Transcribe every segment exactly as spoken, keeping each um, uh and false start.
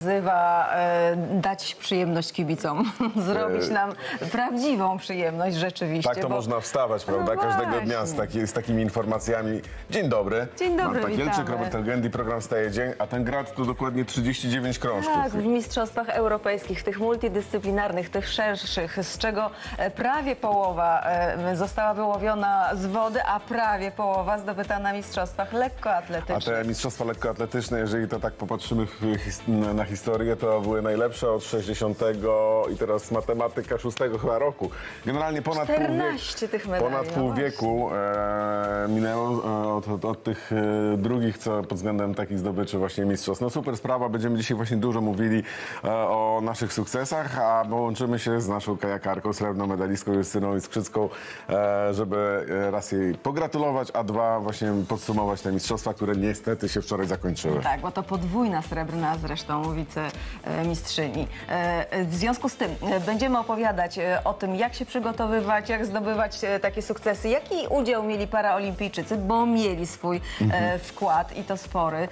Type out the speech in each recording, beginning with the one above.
Wzywa e, dać przyjemność kibicom, zrobić nam prawdziwą przyjemność rzeczywiście. Tak to bo... można wstawać, prawda? No Każdego dnia z, taki, z takimi informacjami. Dzień dobry. Dzień dobry, Marta witamy. Kielczyk, Robert Elgendi, program Staje Dzień, a ten grad to dokładnie trzydzieści dziewięć krążków. Tak, w mistrzostwach europejskich, tych multidyscyplinarnych, tych szerszych, z czego prawie połowa e, została wyłowiona z wody, a prawie połowa zdobyta na mistrzostwach lekkoatletycznych. A te mistrzostwa lekkoatletyczne, jeżeli to tak popatrzymy w, na, na historię, to były najlepsze od sześćdziesiątego i teraz matematyka szóstego chyba roku. Generalnie ponad pół czternaście tych medali. Ponad pół no wieku e, minęło e, od, od, od tych e, drugich, co pod względem takich zdobyczy właśnie mistrzostw. No super sprawa, będziemy dzisiaj właśnie dużo mówili e, o naszych sukcesach, a połączymy się z naszą kajakarką, srebrną medalistką Justyną Iskrzycką, e, żeby raz jej pogratulować, a dwa właśnie podsumować te mistrzostwa, które niestety się wczoraj zakończyły. Tak, bo to podwójna srebrna zresztą wicemistrzyni. W związku z tym będziemy opowiadać o tym, jak się przygotowywać, jak zdobywać takie sukcesy, jaki udział mieli paraolimpijczycy, bo mieli swój mhm. wkład i to spory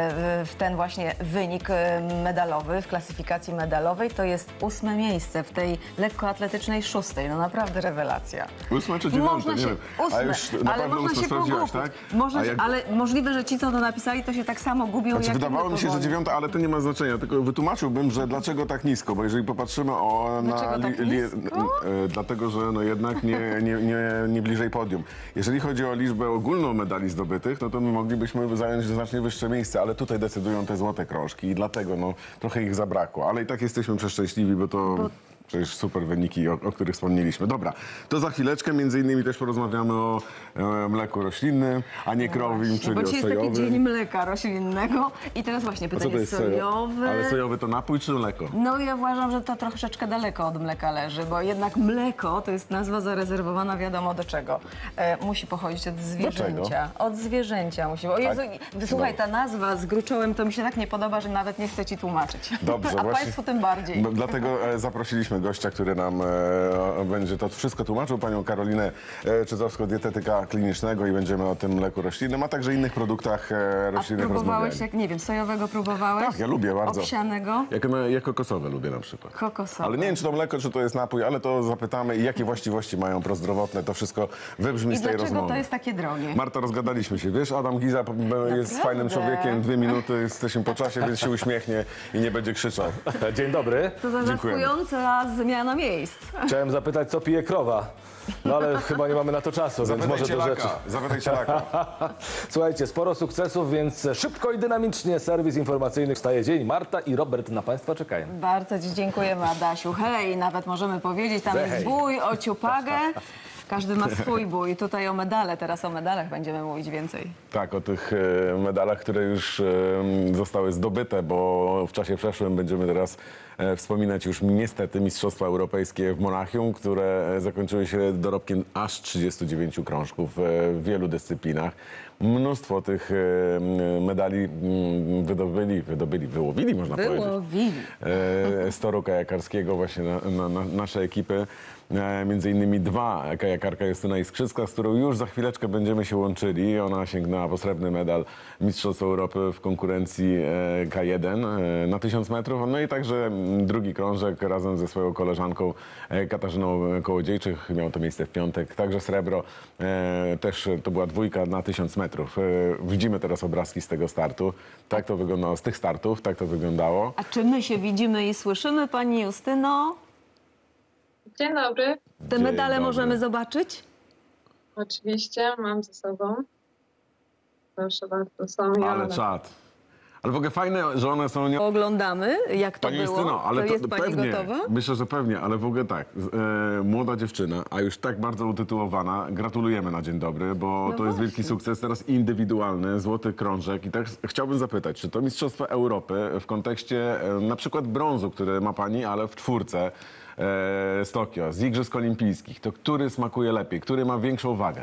w ten właśnie wynik medalowy, w klasyfikacji medalowej. To jest ósme miejsce w tej lekkoatletycznej szóstej. No naprawdę rewelacja. Ósme czy dziewiąte? Można nie się, wiem. ósme, A już na ale pewno można ósme się sprawdziłaś, pogubić. tak? Można, jak... Ale możliwe, że ci, co to napisali, to się tak samo gubią, Znaczy, jak wydawało mi się, że dziewiąta, ale to nie ma znaczenia. Tylko wytłumaczyłbym, że dlaczego tak nisko, bo jeżeli popatrzymy o, na... Dlaczego tak li, li, nisko? e, dlatego, że no jednak nie, nie, nie, nie bliżej podium. Jeżeli chodzi o liczbę ogólną medali zdobytych, no to my moglibyśmy zająć znacznie wyższe miejsce, ale tutaj decydują te złote krążki i dlatego no, trochę ich zabrakło. Ale i tak jesteśmy przeszczęśliwi, bo to... Bo... Przecież super wyniki, o, o których wspomnieliśmy. Dobra, to za chwileczkę między innymi też porozmawiamy o e, mleku roślinnym, a nie krowim, czyli bo o dzisiaj jest taki sojowym. dzień mleka roślinnego i teraz właśnie A co pytanie to jest sojowe. Ale sojowy to napój czy mleko? No ja uważam, że to troszeczkę daleko od mleka leży, bo jednak mleko to jest nazwa zarezerwowana wiadomo do czego. E, musi pochodzić od zwierzęcia. Od zwierzęcia musi. O Jezu, Tak? słuchaj, No. ta nazwa z gruczołem to mi się tak nie podoba, że nawet nie chcę ci tłumaczyć. Dobrze, a właśnie. Państwu tym bardziej. No, dlatego e, zaprosiliśmy gościa, który nam e, będzie to wszystko tłumaczył, panią Karolinę e, Czyzowską, dietetyka klinicznego i będziemy o tym mleku roślinnym, a także innych produktach e, roślinnych A próbowałeś, rozmawiali. jak, nie wiem, sojowego próbowałeś? Tak, ja lubię bardzo. Owsianego? Jak, no, jak kokosowe lubię na przykład. Kokosowe. Ale nie wiem, czy to mleko, czy to jest napój, ale to zapytamy i jakie właściwości mają prozdrowotne, to wszystko wybrzmi I z tej dlaczego rozmowy. to jest takie drogie? Marta, rozgadaliśmy się. Wiesz, Adam Giza jest fajnym człowiekiem, dwie minuty, jesteśmy po czasie, więc się uśmiechnie i nie będzie krzyczał. Dzień dobry. Co za Dziękujemy. zaskakująca zmiana miejsc. Chciałem zapytać, co pije krowa. No ale chyba nie mamy na to czasu, więc może do rzeczy. Zapytajcie laka. Słuchajcie, sporo sukcesów, więc szybko i dynamicznie serwis informacyjny Wstaje Dzień. Marta i Robert na Państwa czekają. Bardzo Ci dziękujemy, Adasiu. Hej, nawet możemy powiedzieć, tam Hej. jest bój o ciupagę. Każdy ma swój bój. Tutaj o medale, teraz o medalach będziemy mówić więcej. Tak, o tych e, medalach, które już e, zostały zdobyte, bo w czasie przeszłym będziemy teraz e, wspominać już niestety Mistrzostwa Europejskie w Monachium, które zakończyły się dorobkiem aż trzydziestu dziewięciu krążków e, w wielu dyscyplinach. Mnóstwo tych e, medali m, wydobyli, wydobyli, wyłowili można powiedzieć. Wyłowili. E, z toru kajakarskiego właśnie na, na, na nasze ekipy. E, między innymi dwa, kajakarka Justyna Iskrzycka, z którą już za chwileczkę będziemy się łączyli. Ona sięgnęła po srebrny medal Mistrzostw Europy w konkurencji e, K jeden e, na tysiąc metrów. No i także drugi krążek razem ze swoją koleżanką e, Katarzyną Kołodziejczyk. Miało to miejsce w piątek. Także srebro, e, też to była dwójka na tysiąc metrów. E, widzimy teraz obrazki z tego startu. Tak to wyglądało, z tych startów, tak to wyglądało. A czy my się widzimy i słyszymy, Pani Justyno? Dzień dobry. Te Dzień medale dobry. możemy zobaczyć? Oczywiście mam ze sobą. Proszę bardzo, są i Ale one. czad. Ale w ogóle fajne, że one są nie... Oglądamy, jak to Pani było. Justyno, ale to to, jest Pani pewnie, gotowa? myślę, że pewnie, ale w ogóle tak, e, młoda dziewczyna, a już tak bardzo utytułowana, gratulujemy na dzień dobry, bo No to jest właśnie. wielki sukces, teraz indywidualny, złoty krążek i tak chciałbym zapytać, czy to Mistrzostwa Europy w kontekście e, na przykład brązu, który ma Pani, ale w czwórce e, z Tokio, z Igrzysk Olimpijskich, to który smakuje lepiej, który ma większą wagę?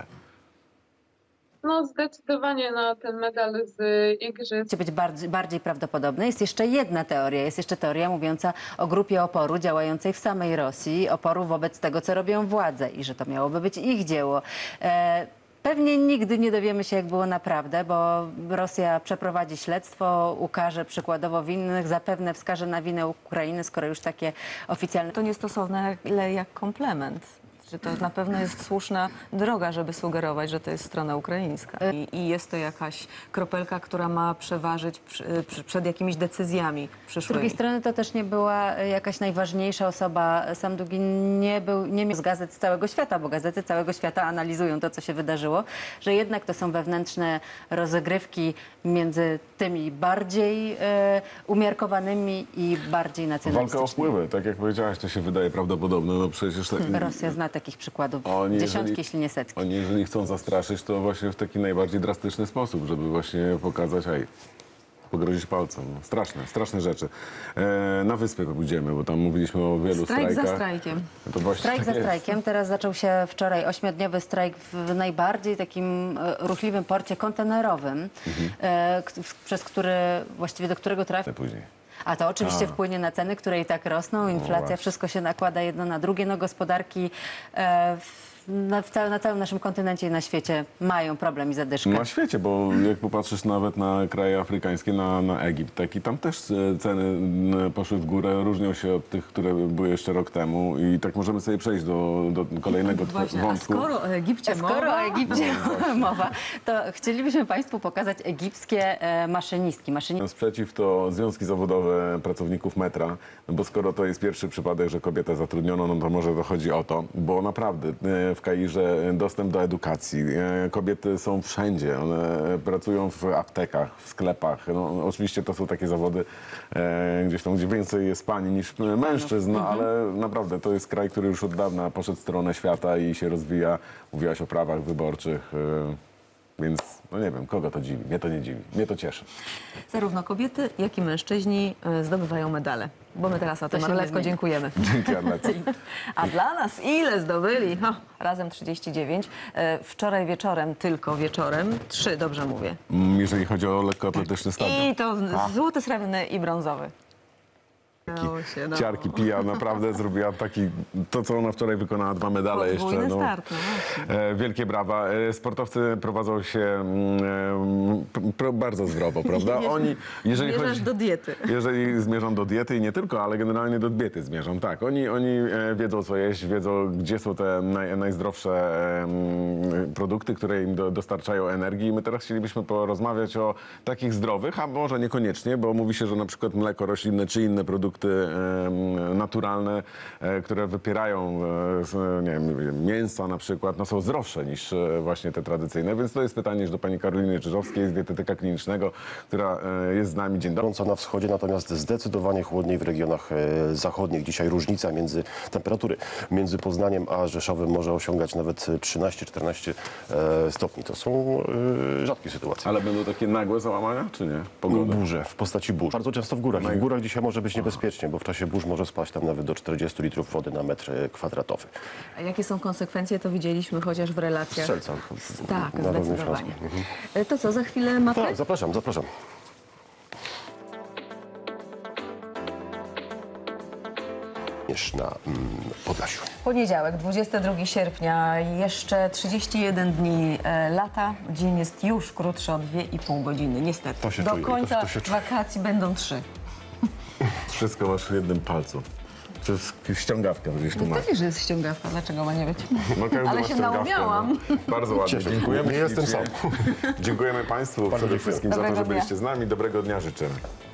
No zdecydowanie na ten medal z igrzysk. Musi być bardziej, bardziej prawdopodobne. Jest jeszcze jedna teoria. Jest jeszcze teoria mówiąca o grupie oporu działającej w samej Rosji, oporu wobec tego, co robią władze i że to miałoby być ich dzieło. E, Pewnie nigdy nie dowiemy się, jak było naprawdę, bo Rosja przeprowadzi śledztwo, ukaże przykładowo winnych, zapewne wskaże na winę Ukrainy, skoro już takie oficjalne... To niestosowne, ale jak komplement. Że to na pewno jest słuszna droga, żeby sugerować, że to jest strona ukraińska. I, i jest to jakaś kropelka, która ma przeważyć przy, przy, przed jakimiś decyzjami Z przyszłymi. drugiej strony to też nie była jakaś najważniejsza osoba. Sam Dugin nie był, nie miał z gazet z całego świata, bo gazety całego świata analizują to, co się wydarzyło, że jednak to są wewnętrzne rozgrywki między tymi bardziej e, umiarkowanymi i bardziej Walka o nacjonalistycznymi. wpływy, tak jak powiedziałaś, to się wydaje prawdopodobne. No przecież tak, Rosja zna takich przykładów Oni, dziesiątki, jeżeli- jeśli nie setki. oni jeżeli chcą zastraszyć, to właśnie w taki najbardziej drastyczny sposób, żeby właśnie pokazać, hej, pogrozić palcem. No, straszne, straszne rzeczy. E, na wyspę pójdziemy, bo tam mówiliśmy o wielu Strajk strajkach. za strajkiem. To właśnie Strajk tak za jest. strajkiem. Teraz zaczął się wczoraj ośmiodniowy strajk w najbardziej takim e, ruchliwym porcie kontenerowym, e, k- w- przez który, właściwie do którego trafi. Później. A to oczywiście A. wpłynie na ceny, które i tak rosną, inflacja, właśnie. wszystko się nakłada jedno na drugie. No gospodarki e, w, na, w całym, na całym naszym kontynencie i na świecie mają problem i zadyszkę. Na świecie, bo jak popatrzysz nawet na kraje afrykańskie, na, na Egipt, tak, i tam też e, ceny m, poszły w górę, różnią się od tych, które były jeszcze rok temu i tak możemy sobie przejść do, do kolejnego tw- Właśnie, a wątku. skoro o Egipcie A skoro mowa, o Egipcie mowa, to chcielibyśmy Państwu pokazać egipskie e, maszynistki. Maszynistki Sprzeciw to związki zawodowe pracowników metra, no bo skoro to jest pierwszy przypadek, że kobietę zatrudniono, no to może to chodzi o to, bo naprawdę e, w Kairze dostęp do edukacji, e, kobiety są wszędzie, one pracują w aptekach, w sklepach, no oczywiście to są takie zawody e, gdzieś tam, gdzie więcej jest pań niż mężczyzn, no, ale naprawdę to jest kraj, który już od dawna poszedł w stronę świata i się rozwija. Mówiłaś o prawach wyborczych, e, więc no nie wiem, kogo to dziwi, mnie to nie dziwi, mnie to cieszy. zarówno kobiety, jak i mężczyźni e, zdobywają medale. Bo my teraz o tym, się nie Marlewko, zmieni. dziękujemy. Dzięki, Arlece. A dla nas ile zdobyli? O, razem trzydzieści dziewięć. E, wczoraj wieczorem, tylko wieczorem, trzy, dobrze mówię. Mm, Jeżeli chodzi o lekkoatletyczny stadion. I to złoty, srebrny i brązowy. Udało się, no. Ciarki pija, naprawdę zrobiła taki, to co ona wczoraj wykonała, dwa medale jeszcze. Podwójny start, no właśnie. e, wielkie brawa. E, sportowcy prowadzą się mm, e, pro, bardzo zdrowo, prawda? Oni, jeżeli Zmierzasz chodzi, do diety. Jeżeli zmierzą do diety i nie tylko, ale generalnie do diety zmierzą, tak. Oni, oni e, wiedzą co jeść, wiedzą gdzie są te naj, najzdrowsze em, produkty, które im do, dostarczają energii. I my teraz chcielibyśmy porozmawiać o takich zdrowych, a może niekoniecznie, bo mówi się, że na przykład mleko roślinne czy inne produkty em, naturalne, e, które wypierają e, z, nie wiem, mięsa na przykład, no są zdrowsze niż e, właśnie te tradycyjne. Więc to jest pytanie już do pani Karoliny Czyżowskiej z dietetyka klinicznego, która e, jest z nami. Dzień dobry. Gorąco na wschodzie, natomiast zdecydowanie chłodniej w regionach e, zachodnich. Dzisiaj różnica między temperatury między Poznaniem a Rzeszowem może osiągać nawet trzynaście czternaście e, stopni. To są e, rzadkie sytuacje. Ale będą takie nagłe załamania, czy nie? Pogody. Burze w postaci burz. Bardzo często w górach. I w górach dzisiaj może być niebezpiecznie, bo w czasie burz może spaść tam nawet do czterdziestu litrów wody na metr kwadratowy. A jakie są konsekwencje, to widzieliśmy chociaż w relacjach. Strzelca. Tak, na Dolnym zdecydowanie. Śląsku. Mhm. E, To co, za chwilę mapę? Tak, zapraszam, zapraszam. Na mm, Podlasiu. Poniedziałek, dwudziestego drugiego sierpnia, jeszcze trzydzieści jeden dni e, lata. Dzień jest już krótszy o dwie i pół godziny, niestety. To się Do czuje, końca to- to się czuje. wakacji będą trzy. Wszystko masz w jednym palcu. To jest ściągawka gdzieś tu masz. Pewnie, że jest ściągawka, dlaczego ma nie być? No, każdy Ale ma się ściągawkę, naumiałam. no. Bardzo ładnie. Cieszę się. Dziękujemy Nie jestem ślicznie. Dziękujemy Państwu przede dziękuję. wszystkim za to, Dobrego że dnia. byliście z nami. Dobrego dnia życzymy.